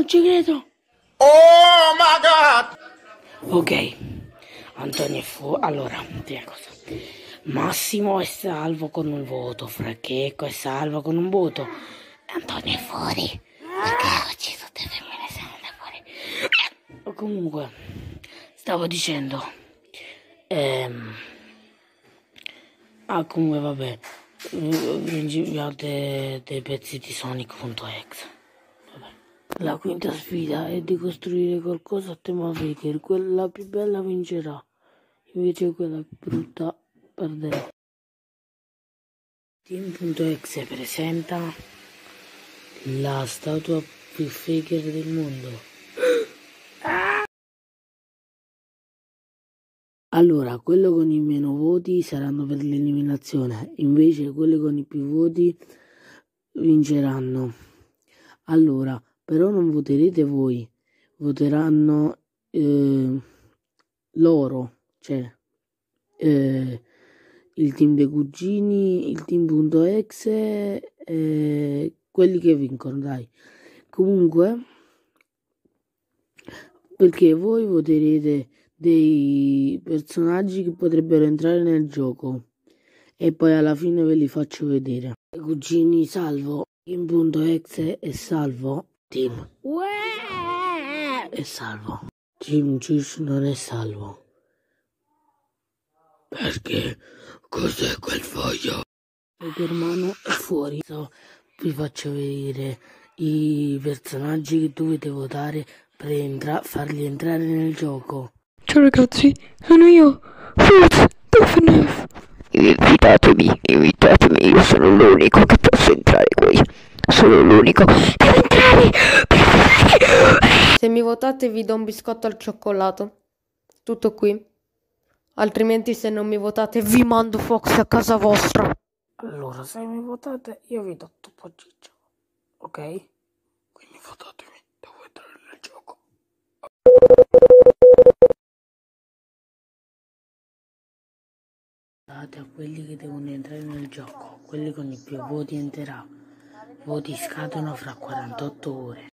non ci credo. Oh my God! Ok, Antonio è fuori. Allora, prima cosa. Massimo è salvo con un voto, Francesco è salvo con un voto. Antonio è fuori. Perché oggi tutte le femmine sono fuori. Comunque, stavo dicendo. Comunque vabbè. Abbiate dei pezzi di Sonic.exe. La quinta sfida è di costruire qualcosa a tema Faker. Quella più bella vincerà, invece quella più brutta perderà. Team.exe presenta la statua più faker del mondo. Allora, quello con i meno voti saranno per l'eliminazione, invece quelli con i più voti vinceranno. Allora, però non voterete voi, voteranno loro, cioè il team dei cugini, il team.exe, quelli che vincono, dai. Comunque, perché voi voterete dei personaggi che potrebbero entrare nel gioco e poi alla fine ve li faccio vedere. I cugini salvo, team.exe e salvo, team è salvo. Team Juice non è salvo. Perché cos'è quel foglio? Supermano è fuori. Vi faccio vedere i personaggi che dovete votare per farli entrare nel gioco. Ciao ragazzi, sono io, Foods Duffneff. Invitatemi, io sono l'unico che posso entrare qui. Sono l'unico. Devo entrare! Se mi votate vi do un biscotto al cioccolato. Tutto qui. Altrimenti se non mi votate vi mando Fox a casa vostra. Allora, se mi votate io vi do Topo Gigio, ok? Quindi votatemi, devo entrare nel gioco. Date a quelli che devono entrare nel gioco, quelli con i più voti entrerà. Voti scadono fra 48 ore.